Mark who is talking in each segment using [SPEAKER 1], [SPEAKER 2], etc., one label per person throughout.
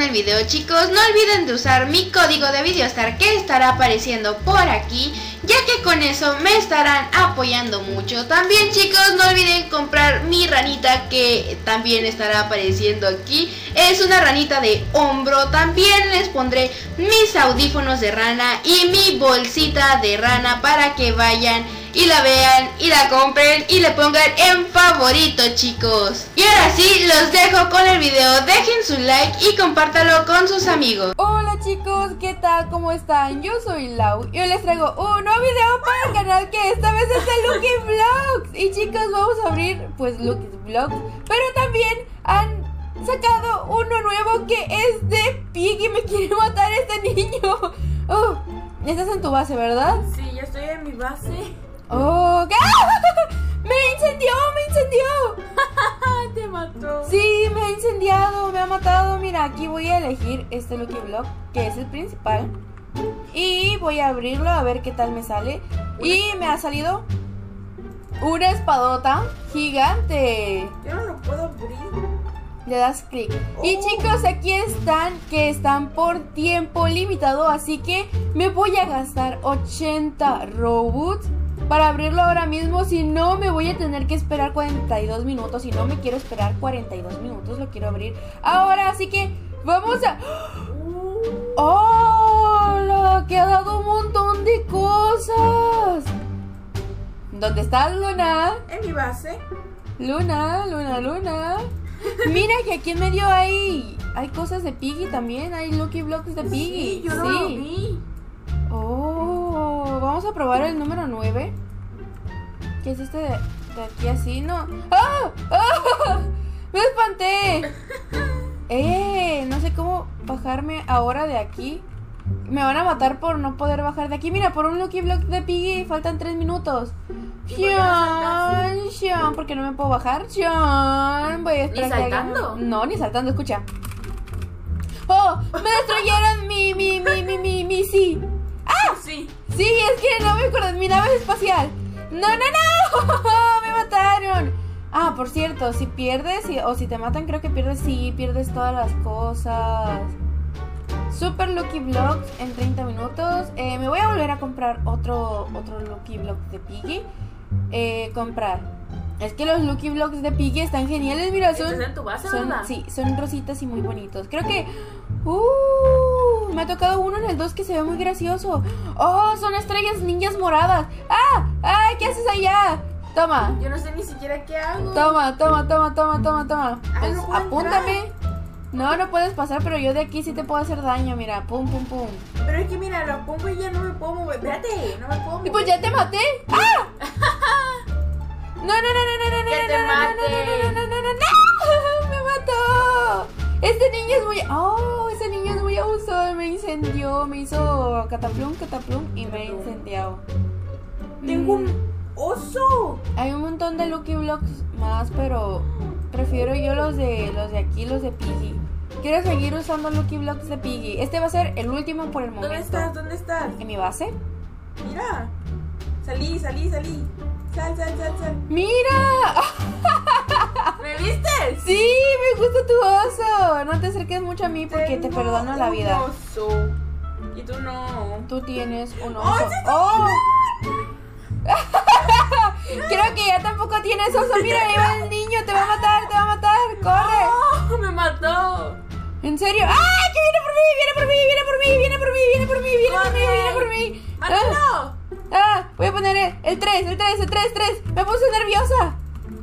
[SPEAKER 1] el video, chicos, no olviden de usar mi código de Videostar que estará apareciendo por aquí, ya que con eso me estarán apoyando mucho. También, chicos, no olviden comprar mi ranita que también estará apareciendo aquí. Es una ranita de hombro. También les pondré mis audífonos de rana y mi bolsita de rana para que vayan y la vean y la compren y le pongan en favorito, chicos. Y ahora sí, los dejo con el video. Dejen su like y compártalo con sus amigos.
[SPEAKER 2] Hola chicos, ¿qué tal? ¿Cómo están? Yo soy Lau y hoy les traigo un nuevo video para el canal, que esta vez es de Lucky Vlogs. Y chicos, vamos a abrir pues Lucky Vlogs, pero también han sacado uno nuevo que es de Piggy. Me quiere matar este niño. Oh, estás en tu base, ¿verdad?
[SPEAKER 3] Sí, ya estoy en mi base.
[SPEAKER 2] Oh, ¿qué? ¡Me incendió!
[SPEAKER 3] Te mató.
[SPEAKER 2] Sí, me ha incendiado, me ha matado. Mira, aquí voy a elegir este Lucky Block, que es el principal, y voy a abrirlo a ver qué tal me sale. Y me ha salido una espadota gigante.
[SPEAKER 3] Yo no lo puedo abrir.
[SPEAKER 2] Le das clic. Y chicos, aquí están, que están por tiempo limitado, así que me voy a gastar 80 Robux para abrirlo ahora mismo. Si no, me voy a tener que esperar 42 minutos. Y no me quiero esperar 42 minutos, lo quiero abrir ahora. Así que vamos a... ¡Hola! Que ha dado un montón de cosas. ¿Dónde estás, Luna?
[SPEAKER 3] En mi base.
[SPEAKER 2] Luna. Mira que aquí en medio hay cosas de Piggy también. Hay Lucky Blocks de Piggy.
[SPEAKER 3] Sí, yo no lo vi.
[SPEAKER 2] Oh, vamos a probar el número 9, que es este de aquí así, ¿no? ¡Ah! ¡Ah! ¡Me espanté! No sé cómo bajarme ahora de aquí. Me van a matar por no poder bajar de aquí. Mira, por un Lucky Block de Piggy faltan 3 minutos. Sean, ¿por qué no me puedo bajar? Sean, voy a esperar.
[SPEAKER 3] ¿Ni saltando?
[SPEAKER 2] No, ni saltando, escucha. ¡Oh! ¡Me destruyeron mi sí! ¡Ah!
[SPEAKER 3] Sí.
[SPEAKER 2] Sí, es que no me acuerdo. Mi nave espacial. ¡No! ¡Me mataron! Ah, por cierto, si pierdes o si te matan, creo que pierdes. Sí, pierdes todas las cosas. Super Lucky Blocks en 30 minutos. Me voy a volver a comprar otro Lucky Block de Piggy. Comprar. Es que los Lucky Blocks de Piggy están geniales. Mira, son...
[SPEAKER 3] ¿Estás en tu base, verdad?
[SPEAKER 2] Sí, son rositas y muy bonitos. Creo que... me ha tocado uno en el 2 que se ve muy gracioso. ¡Oh! Son estrellas ninjas moradas. ¡Ah! ¡Ay! ¿Qué haces allá? Toma.
[SPEAKER 3] Yo no sé ni siquiera qué hago.
[SPEAKER 2] Toma.
[SPEAKER 3] Ay,
[SPEAKER 2] Pues,
[SPEAKER 3] no puedo
[SPEAKER 2] apúntame.
[SPEAKER 3] entrar.
[SPEAKER 2] No puedes pasar, pero yo de aquí sí te puedo hacer daño. Mira, pum.
[SPEAKER 3] Pero es que mira, lo pongo y ya no me puedo mover. Espérate, no me puedo mover.
[SPEAKER 2] Y pues ya te maté. ¡Ah! No.
[SPEAKER 3] Que te mate.
[SPEAKER 2] No. Me mató. Este niño es muy... Oh, ese niño es muy abusador. Me incendió. Me hizo cataplum y me ha incendiado.
[SPEAKER 3] Tengo un oso.
[SPEAKER 2] Hay un montón de Lucky Blocks más, pero prefiero yo los de aquí, los de Piggy. Quiero seguir usando Lucky Blocks de Piggy. Este va a ser el último por el momento.
[SPEAKER 3] ¿Dónde estás?
[SPEAKER 2] ¿En mi base?
[SPEAKER 3] Mira. Salí. Sal.
[SPEAKER 2] ¡Mira!
[SPEAKER 3] ¿Me viste?
[SPEAKER 2] Sí, me gusta tu oso. No te acerques mucho a mí porque te perdono la vida.
[SPEAKER 3] Un oso. Y tú no.
[SPEAKER 2] Tú tienes un
[SPEAKER 3] ¡Oh,
[SPEAKER 2] oso.
[SPEAKER 3] sí,
[SPEAKER 2] ¡Oh! Creo que ya tampoco tienes oso. Mira, ahí va el niño. Te va a matar. ¡Corre!
[SPEAKER 3] ¡Oh! Me mató.
[SPEAKER 2] ¿En serio? ¡Ay! ¡Que viene por mí!
[SPEAKER 3] ¡Mátalo!
[SPEAKER 2] Voy a poner el 3. Me puse nerviosa.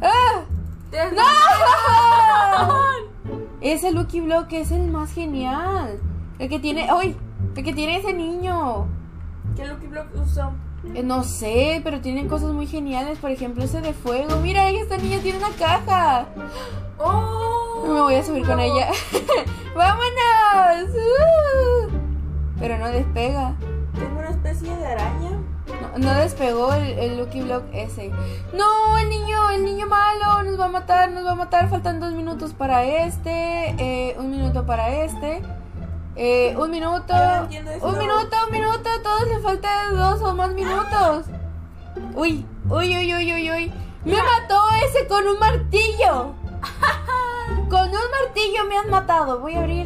[SPEAKER 2] ¡No! Ese Lucky Block es el más genial. El que tiene... ¡Ay! El que tiene ese niño.
[SPEAKER 3] ¿Qué Lucky Block usó?
[SPEAKER 2] No sé, pero tienen cosas muy geniales. Por ejemplo, ese de fuego. Mira, esta niña tiene una caja.
[SPEAKER 3] ¡Oh!
[SPEAKER 2] Me voy a subir con ella. ¡Vámonos! Pero no despega.
[SPEAKER 3] Tengo una especie de araña.
[SPEAKER 2] No despegó el Lucky Block ese. No, el niño malo nos va a matar. Faltan 2 minutos para este. 1 minuto para este. 1 minuto.
[SPEAKER 3] No entiendo eso.
[SPEAKER 2] Un minuto. Todos le faltan 2 o más minutos. Uy. Me mató ese con un martillo. Con un martillo me han matado. Voy a abrir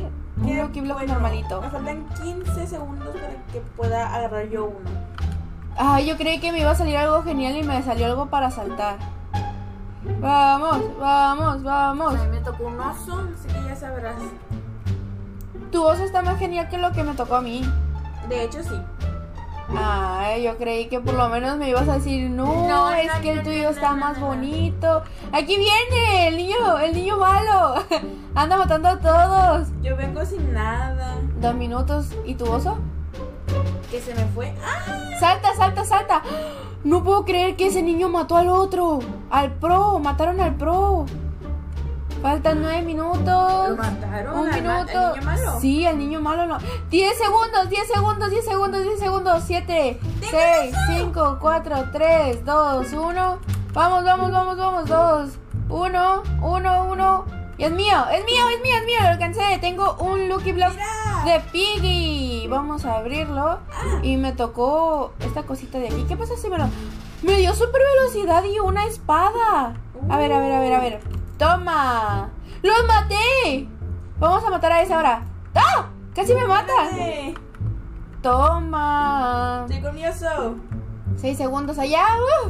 [SPEAKER 2] Un Lucky Block normalito.
[SPEAKER 3] Me faltan 15 segundos para que pueda agarrar yo uno.
[SPEAKER 2] Ay, yo creí que me iba a salir algo genial y me salió algo para saltar. Vamos, vamos, vamos.
[SPEAKER 3] A mí me tocó un oso, así que ya sabrás.
[SPEAKER 2] Tu oso está más genial que lo que me tocó a mí.
[SPEAKER 3] De hecho, sí.
[SPEAKER 2] Ay, yo creí que por lo menos me ibas a decir, no, es que el tuyo está más bonito. Aquí viene el niño malo. Anda matando a todos.
[SPEAKER 3] Yo vengo sin nada.
[SPEAKER 2] 2 minutos. ¿Y tu oso?
[SPEAKER 3] Que se me fue. ¡Ah!
[SPEAKER 2] Salta, salta, salta. No puedo creer que ese niño mató al otro. Al pro, mataron al pro. Faltan 9 minutos.
[SPEAKER 3] ¿Lo mataron?
[SPEAKER 2] Un minuto.
[SPEAKER 3] ¿Al niño malo?
[SPEAKER 2] Sí, al niño malo no. 10 segundos, 10 segundos, 10 segundos, 10 segundos. 7, 6, 5, 4, 3, 2, 1. Vamos, vamos, vamos, vamos. 2, 1, 1, 1. Y es mío, es mío, es mío, es mío. Lo alcancé. Tengo un Lucky Block de Piggy. Vamos a abrirlo. Y me tocó esta cosita de aquí. ¿Qué pasa si me dio super velocidad y una espada? A ver, a ver, a ver, a ver. ¡Toma! ¡Los maté! Vamos a matar a esa ahora. ¡Ah! ¡Casi me mata!
[SPEAKER 3] ¡Dale!
[SPEAKER 2] ¡Toma!
[SPEAKER 3] Estoy con mi oso.
[SPEAKER 2] 6 segundos allá.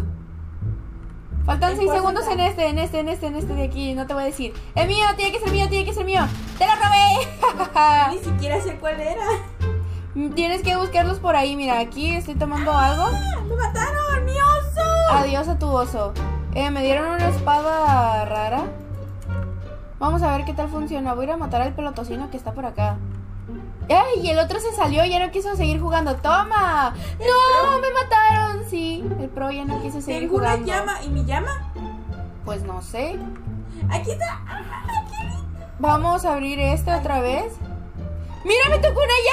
[SPEAKER 2] Faltan 6 segundos en este de aquí. No te voy a decir. ¡Es mío! ¡Tiene que ser mío! ¡Tiene que ser mío! ¡Te lo robé!
[SPEAKER 3] Ni siquiera sé cuál era.
[SPEAKER 2] Tienes que buscarlos por ahí. Mira, aquí estoy tomando algo.
[SPEAKER 3] ¡Ah! ¡Me mataron! ¡Mi oso!
[SPEAKER 2] Adiós a tu oso. Me dieron una espada rara. Vamos a ver qué tal funciona. Voy a ir a matar al pelotocino que está por acá. ¡Ay! Y el otro se salió, ya no quiso seguir jugando. ¡Toma! ¡No! ¡Me mataron! Sí, el pro ya no quiso seguir
[SPEAKER 3] Tengo
[SPEAKER 2] jugando.
[SPEAKER 3] una llama. ¿Y mi llama?
[SPEAKER 2] Pues no sé.
[SPEAKER 3] Aquí está. ¡Ah! Aquí.
[SPEAKER 2] Vamos a abrir este otra vez. ¡Mira! ¡Me tocó una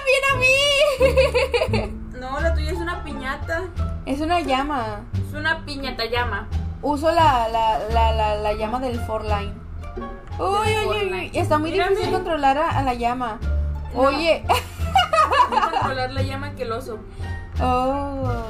[SPEAKER 2] llama también a mí!
[SPEAKER 3] No, la tuya es una piñata.
[SPEAKER 2] Es una llama.
[SPEAKER 3] Es una piñata llama.
[SPEAKER 2] Uso la llama del Fortnite. Uy, uy, uy, uy. Está muy
[SPEAKER 3] Mírame.
[SPEAKER 2] difícil controlar a la llama.
[SPEAKER 3] No.
[SPEAKER 2] Oye.
[SPEAKER 3] Voy a controlar la llama que el oso.
[SPEAKER 2] Oh,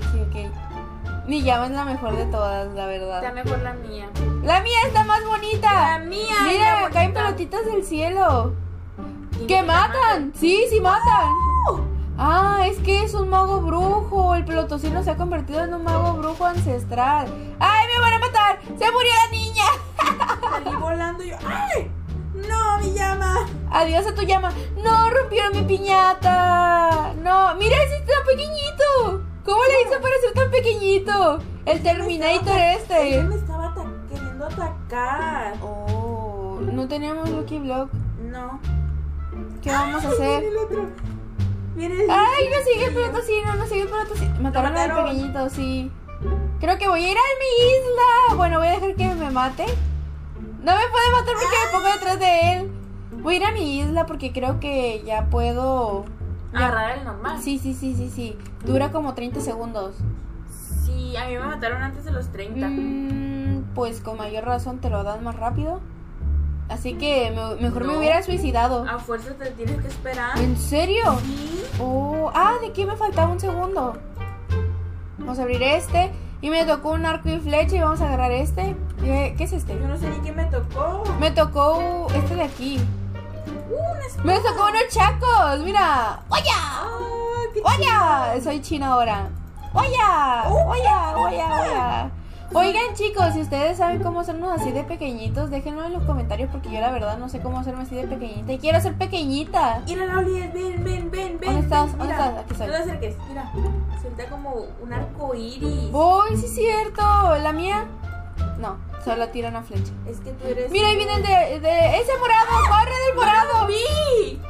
[SPEAKER 2] ok. Mi llama es la mejor de todas, la verdad.
[SPEAKER 3] Está mejor la mía.
[SPEAKER 2] La mía está más bonita.
[SPEAKER 3] La mía.
[SPEAKER 2] Mira,
[SPEAKER 3] la
[SPEAKER 2] caen
[SPEAKER 3] bonita.
[SPEAKER 2] pelotitas del cielo.
[SPEAKER 3] ¿Y
[SPEAKER 2] ¡Que
[SPEAKER 3] no te
[SPEAKER 2] matan! Sí, sí matan. Ah, es que es un mago brujo. El pelotocino se ha convertido en un mago brujo ancestral. ¡Ay, me van a matar! ¡Se murió la niña!
[SPEAKER 3] Salí volando yo. ¡Ay! ¡No, mi llama!
[SPEAKER 2] Adiós a tu llama. ¡No, rompieron mi piñata! ¡No! ¡Mira, ese está pequeñito! ¿Cómo le hizo para ser tan pequeñito? El Terminator
[SPEAKER 3] Él me estaba queriendo atacar.
[SPEAKER 2] Oh, no tenemos Lucky Block.
[SPEAKER 3] No.
[SPEAKER 2] ¿Qué vamos a
[SPEAKER 3] Ay,
[SPEAKER 2] hacer?
[SPEAKER 3] viene el otro. Viene el
[SPEAKER 2] ¡Ay, no sigue el
[SPEAKER 3] pequeño.
[SPEAKER 2] pelotocino! ¡No sigue el pelotocino! Mataron al
[SPEAKER 3] mataron.
[SPEAKER 2] pequeñito, sí. Creo que voy a ir a mi isla. Bueno, voy a dejar que me mate. No me puede matar porque me pongo detrás de él. Voy a ir a mi isla porque creo que ya puedo...
[SPEAKER 3] Agarrar el normal.
[SPEAKER 2] Sí. Dura como 30 segundos.
[SPEAKER 3] Sí, a mí me mataron antes de los 30.
[SPEAKER 2] Pues con mayor razón te lo dan más rápido. Así que mejor me
[SPEAKER 3] No.
[SPEAKER 2] hubiera suicidado.
[SPEAKER 3] A fuerza te tienes que esperar.
[SPEAKER 2] ¿En serio?
[SPEAKER 3] Sí.
[SPEAKER 2] Oh, ¿de qué me faltaba un segundo? Vamos a abrir este. Y me tocó un arco y flecha y vamos a agarrar este. ¿Qué es este?
[SPEAKER 3] Yo no sé ni qué me tocó.
[SPEAKER 2] Me tocó este de aquí.
[SPEAKER 3] Una espada.
[SPEAKER 2] Me tocó unos chacos, mira. ¡Oya!
[SPEAKER 3] Ah, qué
[SPEAKER 2] ¡Oya!
[SPEAKER 3] chido.
[SPEAKER 2] Soy china ahora. ¡Oya! ¡Oya! ¡Oya! ¡Oya! Oigan, chicos, si ustedes saben cómo hacernos así de pequeñitos, déjenlo en los comentarios porque yo la verdad no sé cómo hacerme así de pequeñita y quiero ser pequeñita.
[SPEAKER 3] Mira, Lauri, ven.
[SPEAKER 2] ¿Dónde estás? ¿Dónde
[SPEAKER 3] Mira,
[SPEAKER 2] estás? Aquí estoy.
[SPEAKER 3] No te acerques, mira. Suelta como un arco iris.
[SPEAKER 2] ¡Uy, sí es cierto! ¿La mía? No, solo tira una flecha.
[SPEAKER 3] Es que tú eres.
[SPEAKER 2] Mira, ahí viene el de ese morado. ¡Corre del morado!
[SPEAKER 3] ¡Vi!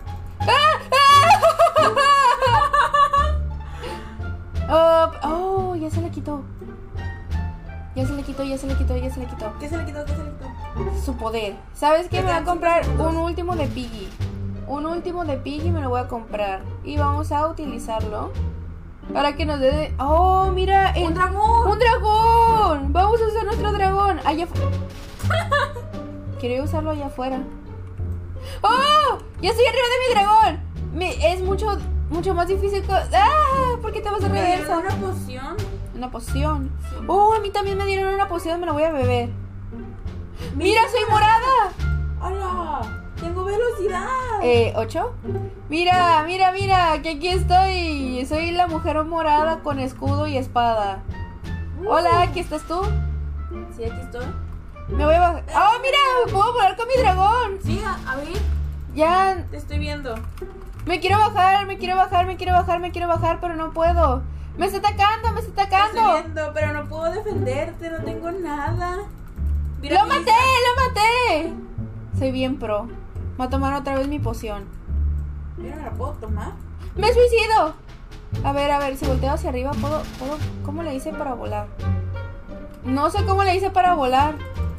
[SPEAKER 2] Oh, ya se le quitó. Ya se le quitó.
[SPEAKER 3] ¿Qué se le quitó? ¿Qué se le quitó?
[SPEAKER 2] Su poder. ¿Sabes qué?
[SPEAKER 3] Ya
[SPEAKER 2] Me voy a
[SPEAKER 3] quedan
[SPEAKER 2] comprar
[SPEAKER 3] 5 segundos.
[SPEAKER 2] un último de Piggy. Un último de Piggy me lo voy a comprar. Y vamos a utilizarlo para que nos dé... ¡Oh, mira!
[SPEAKER 3] ¡Un dragón!
[SPEAKER 2] ¡Un dragón! Vamos a usar nuestro dragón. Allá afuera. Quería usarlo allá afuera. ¡Oh! ¡Ya estoy arriba de mi dragón! Es mucho más difícil. ¿Por qué te vas de
[SPEAKER 3] ¿Me
[SPEAKER 2] reversa?
[SPEAKER 3] dieron una poción?
[SPEAKER 2] Una poción. Oh, a mí también me dieron una poción. Me la voy a beber. ¡Mira, soy morada!
[SPEAKER 3] ¡Hola! Tengo velocidad.
[SPEAKER 2] 8. Mira, que aquí estoy. Soy la mujer morada con escudo y espada. Hola, ¿aquí estás tú?
[SPEAKER 3] Sí, aquí estoy.
[SPEAKER 2] Me voy a bajar. ¡Oh, mira! ¡Puedo volar con mi dragón!
[SPEAKER 3] Sí, a ver,
[SPEAKER 2] Ya.
[SPEAKER 3] te estoy viendo.
[SPEAKER 2] Me quiero bajar, pero no puedo. ¡Me está atacando!
[SPEAKER 3] Te estoy viendo, pero no puedo defenderte, no tengo nada. Mira
[SPEAKER 2] ¡Lo
[SPEAKER 3] mi
[SPEAKER 2] maté! Soy bien pro. Voy a tomar otra vez mi poción.
[SPEAKER 3] Mira, ¿me la puedo tomar?
[SPEAKER 2] ¡Me suicido! A ver, si volteo hacia arriba, ¿puedo? ¿Cómo le hice para volar? No sé cómo le hice para volar.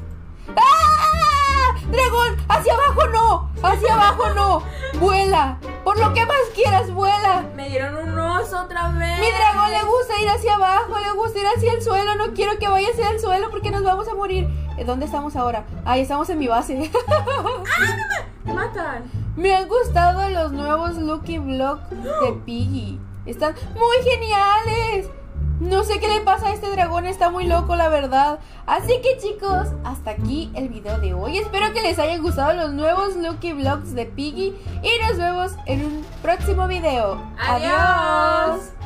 [SPEAKER 2] ¡Ah! ¡Dragón! ¡Hacia abajo no! ¡Hacia abajo no! ¡Vuela! Por lo que más quieras, vuela.
[SPEAKER 3] Me dieron un oso otra vez.
[SPEAKER 2] Mi dragón le gusta ir hacia abajo, le gusta ir hacia el suelo. No quiero que vaya hacia el suelo porque nos vamos a morir. ¿Dónde estamos ahora? Ahí estamos en mi base.
[SPEAKER 3] Me matan.
[SPEAKER 2] Me han gustado los nuevos Lucky Blocks de Piggy. Están muy geniales. No sé qué le pasa a este dragón, está muy loco, la verdad. Así que chicos, hasta aquí el video de hoy. Espero que les hayan gustado los nuevos Lucky Blocks de Piggy. Y nos vemos en un próximo video.
[SPEAKER 3] Adiós.